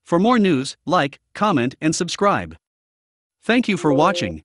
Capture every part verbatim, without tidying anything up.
For more news, like, comment, and subscribe. Thank you for watching.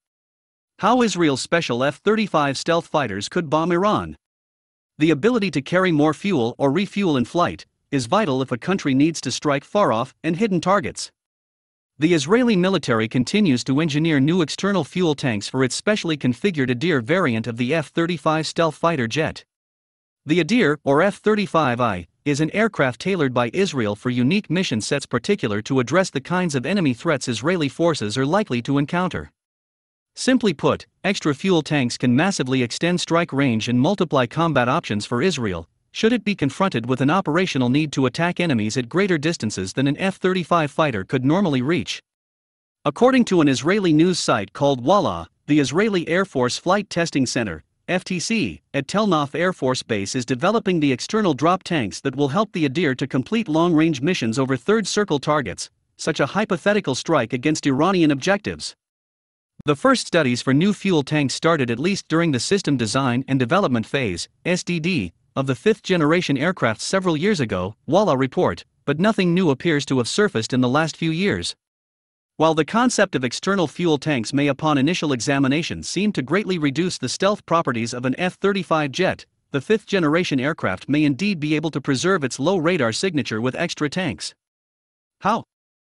How Israel's special F thirty-five stealth fighters could bomb Iran. The ability to carry more fuel or refuel in flight is vital if a country needs to strike far-off and hidden targets. The Israeli military continues to engineer new external fuel tanks for its specially configured Adir variant of the F thirty-five stealth fighter jet. The Adir, or F thirty-five I, is an aircraft tailored by Israel for unique mission sets particular to address the kinds of enemy threats Israeli forces are likely to encounter. Simply put, extra fuel tanks can massively extend strike range and multiply combat options for Israel, should it be confronted with an operational need to attack enemies at greater distances than an F thirty-five fighter could normally reach. According to an Israeli news site called Walla, the Israeli Air Force Flight Testing Center, F T C, at Tel-Nof Air Force Base is developing the external drop tanks that will help the Adir to complete long-range missions over third-circle targets, such a hypothetical strike against Iranian objectives. The first studies for new fuel tanks started at least during the system design and development phase, S D D, of the fifth-generation aircraft several years ago, Walla report, but nothing new appears to have surfaced in the last few years. While the concept of external fuel tanks may upon initial examination seem to greatly reduce the stealth properties of an F thirty-five jet, the fifth-generation aircraft may indeed be able to preserve its low radar signature with extra tanks. How?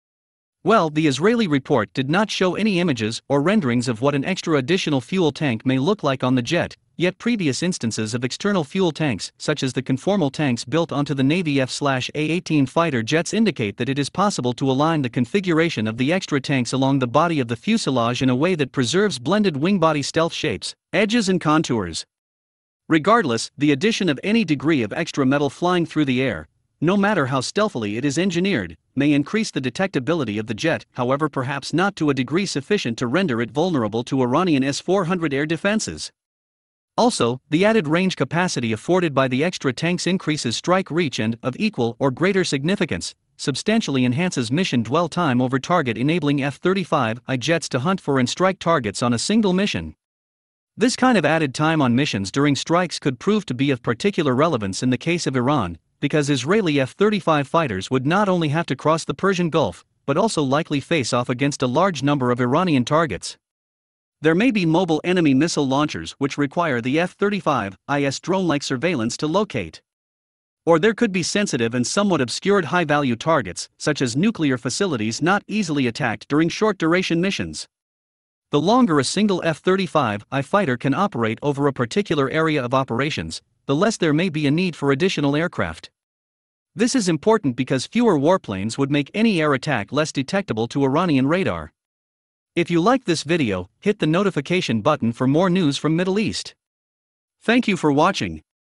Well, the Israeli report did not show any images or renderings of what an extra additional fuel tank may look like on the jet, yet previous instances of external fuel tanks, such as the conformal tanks built onto the Navy F A eighteen fighter jets, indicate that it is possible to align the configuration of the extra tanks along the body of the fuselage in a way that preserves blended wing-body stealth shapes, edges and contours. Regardless, the addition of any degree of extra metal flying through the air, no matter how stealthily it is engineered, may increase the detectability of the jet, however perhaps not to a degree sufficient to render it vulnerable to Iranian S four hundred air defenses. Also, the added range capacity afforded by the extra tanks increases strike reach and, of equal or greater significance, substantially enhances mission dwell time over target, enabling F thirty-five I jets to hunt for and strike targets on a single mission. This kind of added time on missions during strikes could prove to be of particular relevance in the case of Iran, because Israeli F thirty-five fighters would not only have to cross the Persian Gulf, but also likely face off against a large number of Iranian targets. There may be mobile enemy missile launchers which require the F thirty-five I's drone-like surveillance to locate. Or there could be sensitive and somewhat obscured high-value targets, such as nuclear facilities, not easily attacked during short-duration missions. The longer a single F thirty-five I fighter can operate over a particular area of operations, the less there may be a need for additional aircraft. This is important because fewer warplanes would make any air attack less detectable to Iranian radar. If you like this video, hit the notification button for more news from Middle East. Thank you for watching.